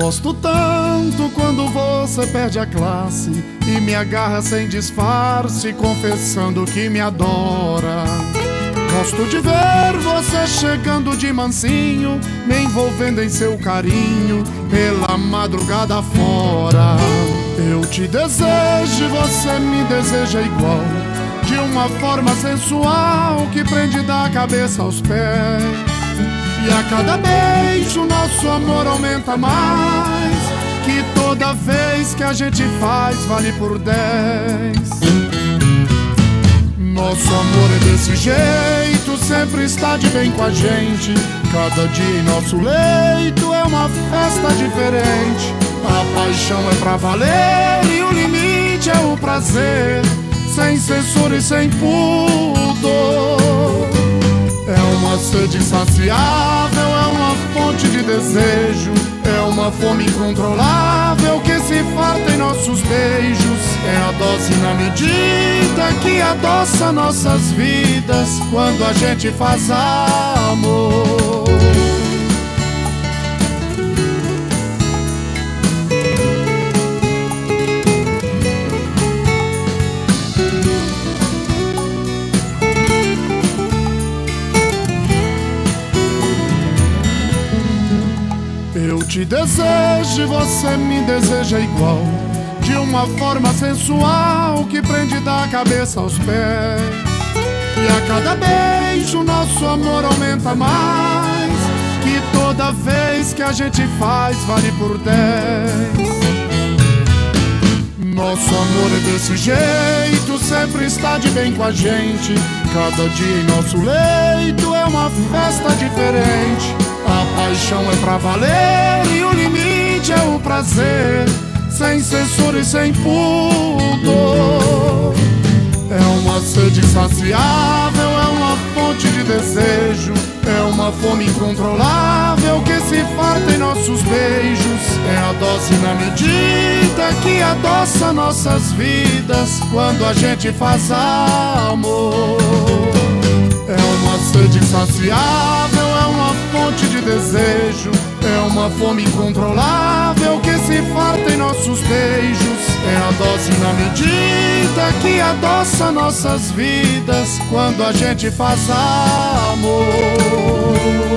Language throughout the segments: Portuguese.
Gosto tanto quando você perde a classe e me agarra sem disfarce, confessando que me adora. Gosto de ver você chegando de mansinho, me envolvendo em seu carinho, pela madrugada fora. Eu te desejo e você me deseja igual, de uma forma sensual que prende da cabeça aos pés. E a cada beijo nosso amor aumenta mais, que toda vez que a gente faz vale por 10. Nosso amor é desse jeito, sempre está de bem com a gente. Cada dia em nosso leito é uma festa diferente. A paixão é pra valer e o limite é o prazer, sem censura e sem pudor. É uma sede insaciável, é uma fonte de desejo, é uma fome incontrolável que se farta em nossos beijos. É a dose na medida que adoça nossas vidas quando a gente faz amor. Eu te desejo e você me deseja igual, de uma forma sensual que prende da cabeça aos pés. E a cada beijo nosso amor aumenta mais, que toda vez que a gente faz vale por 10. Nosso amor é desse jeito, sempre está de bem com a gente. Cada dia em nosso leito é uma festa diferente. A paixão é pra valer e o limite é o prazer, sem censura e sem pudor. É uma sede insaciável, é uma fonte de desejo, é uma fome incontrolável que se farta em nossos beijos. É a dose na medida que adoça nossas vidas quando a gente faz amor. É uma sede insaciável, é uma fonte de desejo, é uma fome incontrolável que se farta em nossos beijos. É a dose na medida que adoça nossas vidas quando a gente faz amor.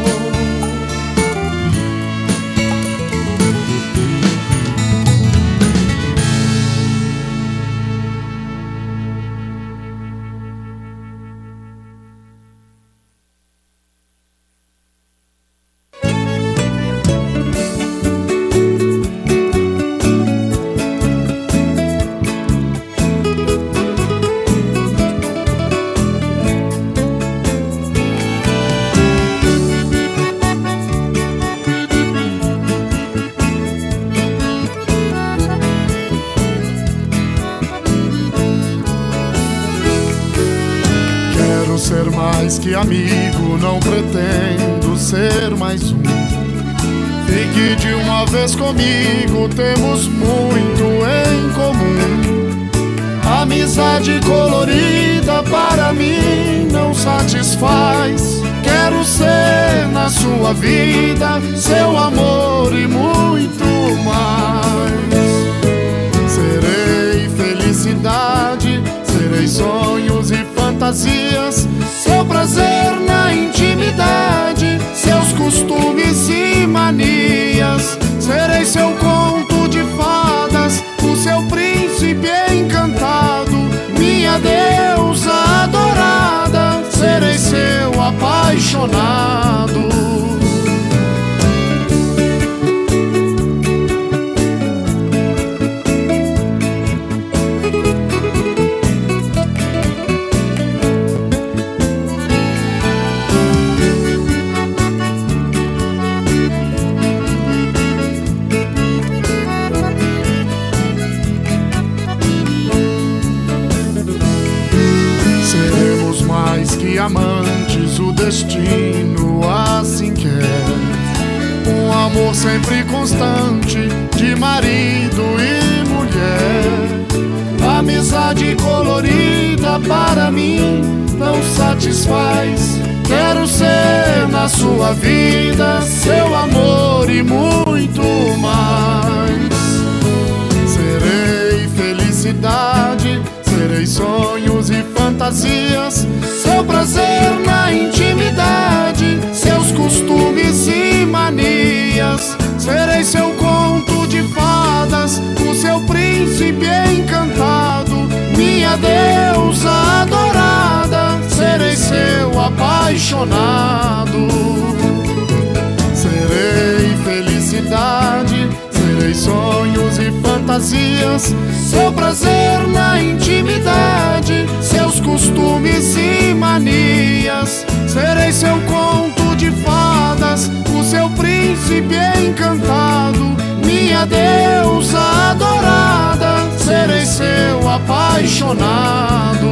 Ser mais que amigo, não pretendo ser mais um. Fique de uma vez comigo, temos muito em comum. Amizade colorida para mim não satisfaz. Quero ser na sua vida seu amor e muito mais. Serei felicidade, serei sonhos e fantasias, seu prazer na intimidade, seus costumes e manias. Serei seu conto de fadas, o seu príncipe encantado, minha deusa adorada. Serei seu apaixonado. Amantes, o destino assim quer. Um amor sempre constante, de marido e mulher. Amizade colorida para mim não satisfaz. Quero ser na sua vida seu amor e muito muito mais. Serei felicidade, serei sonhos e fantasias, seu prazer na intimidade, seus costumes e manias. Serei seu conto de fadas, o seu príncipe encantado, minha deusa adorada. Serei seu apaixonado. Serei felicidade, serei sonhos e fantasias, seu prazer na intimidade, seus costumes e manias. Serei seu conto de fadas, o seu príncipe encantado, minha deusa adorada. Serei seu apaixonado.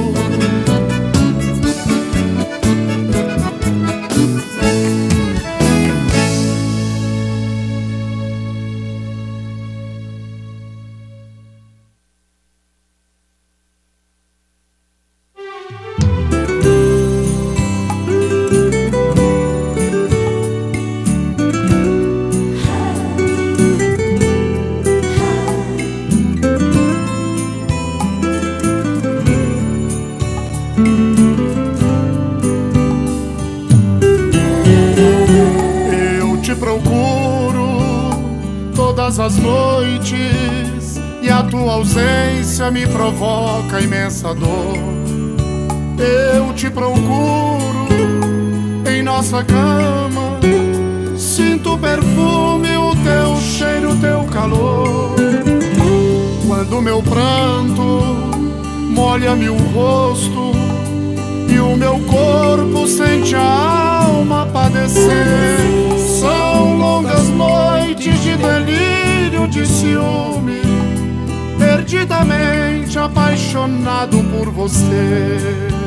Todas as noites, e a tua ausência me provoca imensa dor. Eu te procuro em nossa cama, sinto o perfume, o teu cheiro, o teu calor. Quando meu pranto molha-me o rosto e o meu corpo sente a alma padecer, são longas noites de delírio, de ciúme, perdidamente apaixonado por você.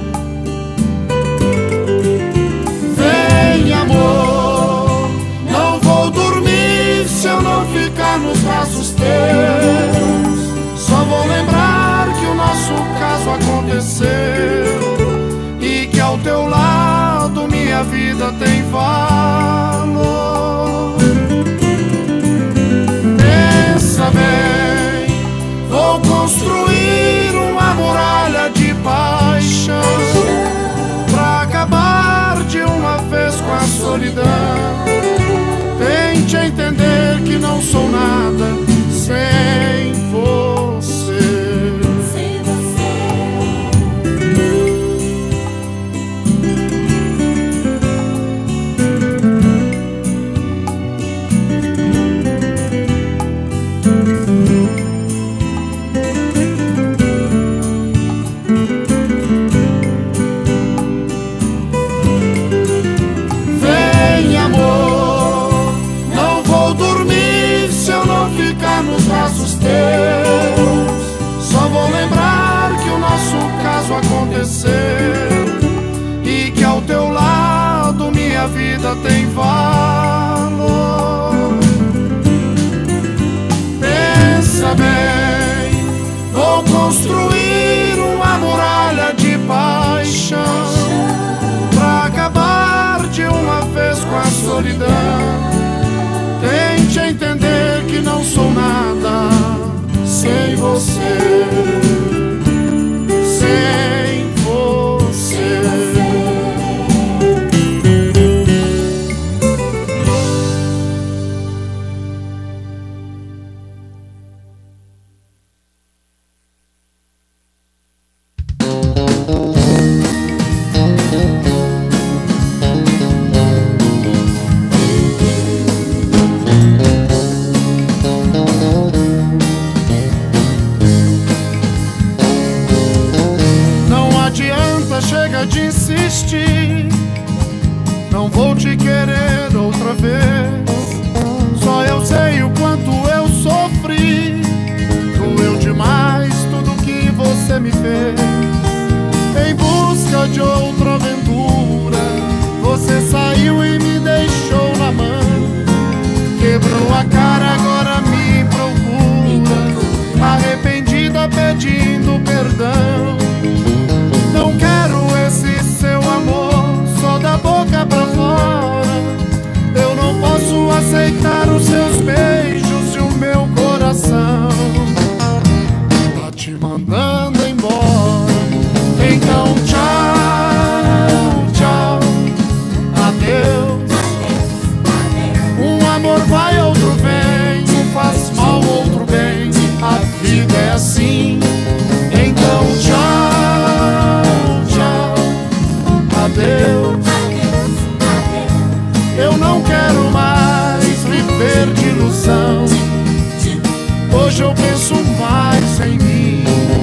Vem, amor, não vou dormir se eu não ficar nos braços teus. Só vou lembrar que o nosso caso aconteceu e que ao teu lado minha vida tem valor. Pensa bem, vou construir uma muralha de paixão pra acabar de uma vez com a solidão. Tente entender que não sou nada sem você. Nos braços teus, só vou lembrar que o nosso caso aconteceu e que ao teu lado minha vida tem valor. Pensa bem, vou construir uma muralha de paixão pra acabar de uma vez com a solidão. Tente entender que não sou nada sem você, sem você. Chega de insistir, não vou te querer outra vez. Só eu sei o quanto eu sofri, doeu demais tudo que você me fez. Em busca de outra aventura, você saiu e me deixou na mão. Quebrou a cara, agora me procura, arrependida pedindo perdão. Não quero esse seu amor só da boca pra fora. Eu não posso aceitar os seus beijos mandando embora. Então tchau, tchau, adeus. Um amor vai, outro vem, um faz mal, outro bem. A vida é assim. Então tchau, tchau, adeus. Eu não quero mais viver de ilusão. Hoje eu penso mais em mim.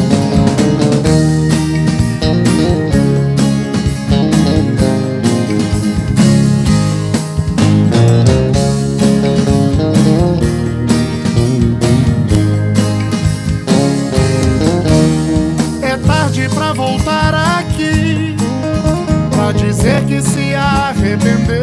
É tarde pra voltar aqui, pra dizer que se arrependeu.